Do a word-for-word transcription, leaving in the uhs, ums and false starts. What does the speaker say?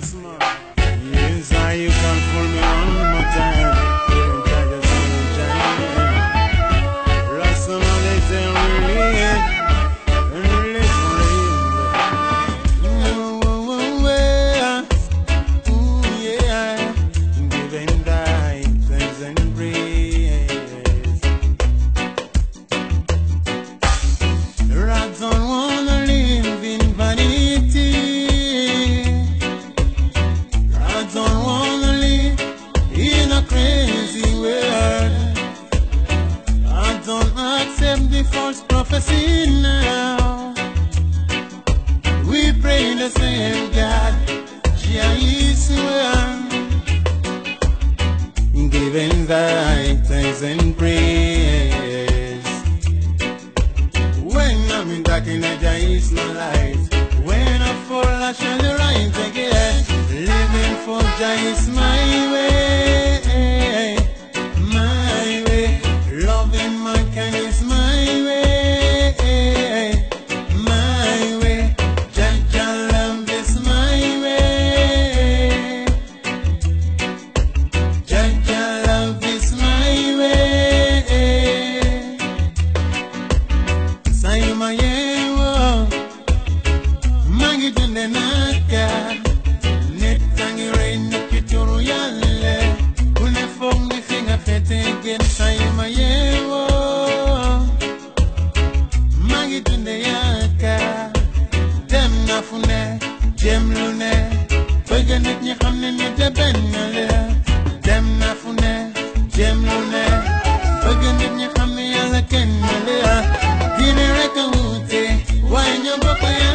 man. Yes, I you can fool me one more time. Even I just wanna shine. Rasta man, they say really, and really for real. Oh, oh, oh, yeah. Ooh, yeah. Giving thy thanks and praise. Rats don't wanna live in vanity. Rats don't wanna live in a crazy world. I don't accept the false prophecy now. We pray the same God, Jah is one. Giving thy thanks and praise. When I'm in darkness, Jah is my light. When I fall, I shall rise again. Living for Jah is my way, my way. Loving mankind is my way, my way. Jah Jah love is my way. Jah Jah love is my way. Say my yewo, mangi tunde naka. Net tangi rain kituru yale. Une fong di finga fete again. Say my yewo, mangi tunde yaka. Dem na fune, jem lune. Bëgg nit ñi xam ne nit de benn la. Dem na fune, jem lune. Bëgg nit ñi xam ne Yàlla kenn la. Diine rek a wuute, waaye ñoo bokk